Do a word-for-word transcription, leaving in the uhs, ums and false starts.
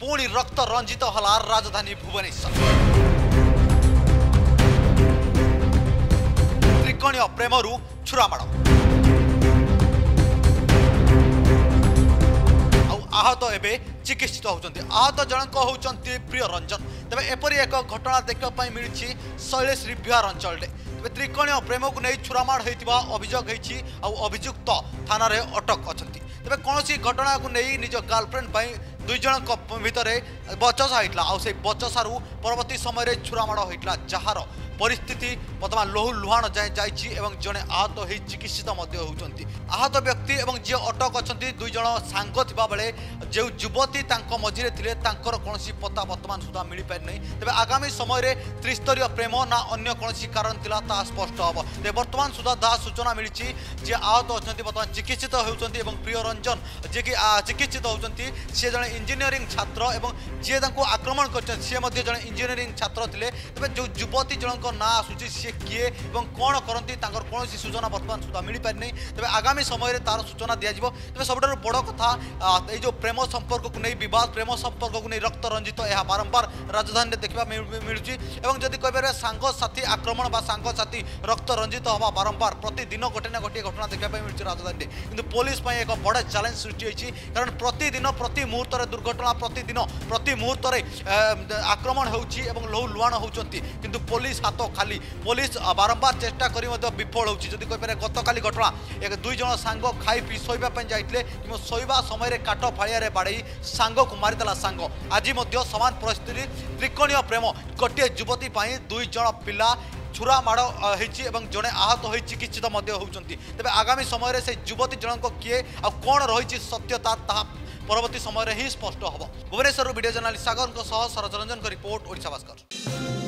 पुणी रक्त रंजित हला राजधानी भुवनेश्वर। त्रिकोणीय प्रेमरू छुरामाड़ आहत एवं चिकित्सित होती। आहत जनक होती प्रिय रंजन। तेज एपरी एक घटना देखा मिली शैलेश रिव्युआर अंचल तेज त्रिकोणीय प्रेम को नहीं छुरामाड़ होता अभियोग अभियुक्त थाना अटक अच्छा। तेज कौन घटना को नहीं निज गर्लफ्रेंड दुई जन भितर बचसा होता आई बचसारू परवर्ती समय छुरामाड़ होता जार परिस्थिति बर्तमान लहु लुहाण जाए जाए जड़े आहत हो चिकित्सित होती। आहत व्यक्ति और जी अटक अच्छा दुई जन सांग थिबा बेले जो युवती मझे थे कौन पता बर्तमान सुधा मिल पारि नहीं। तेज आगामी समय त्रिस्तरीय प्रेम ना अन्य कौन कारण थिला ता स्पष्ट हम। तेज बर्तमान सुधा जहाँ सूचना मिली जी आहत अच्छा बर्तमान चिकित्सित होती। प्रिय रंजन जी कि चिकित्सित होती सी जड़े इंजीनियरिंग छात्र और जी आक्रमण कर जड़े इंजीनियरिंग छात्र थे। तेज जो युवती जनक ना आसूची सी किए और कौन करती कौन सूचना बर्तमान सुधा मिल पारि नहीं। तेज आगामी समय तार सूचना दिज्व। तेज सब बड़ कथा जो प्रेम संपर्क को नहीं बद प्रेम संपर्क को नहीं रक्त रंजित यह बारंबार राजधानी देखा मिलूँ। जदि कह सांग साथी आक्रमण बा सांग साथी रक्त रंजित हवा बारंबार प्रतिदिन गोटे ना गोटे घटना देखा मिलूँ राजधानी। कि पुलिस एक बड़ा चैलेंज सृष्टि होती कारण प्रतिदिन प्रति मुहूर्त दुर्घटना प्रतिदिन प्रति मुहूर्त आक्रमण होती लहु लुहाण होती किंतु पुलिस हाथ खाली। पुलिस बारंबार चेष्टा करी विफल होती। जदि कह गत काली घटना एक दुई जन सांग खाई पी शोवाई जाते कि शोवा समय काट फाड़िया बाड़े सांग को मारिदेला सांग। आज समान परिस्थिति त्रिकोणीय प्रेम गोटे युवती दुई जन पिला छुरामाड़ होती जड़े आहत हो चिकित्सित होती। तेज आगामी समय से युवती जनक किए आ कौन रही सत्यता ता परवर्ती समय ही स्पष्ट हम। Bhubaneswar video journalist Sagar Sharad Ranjan report Odisha Bhaskar.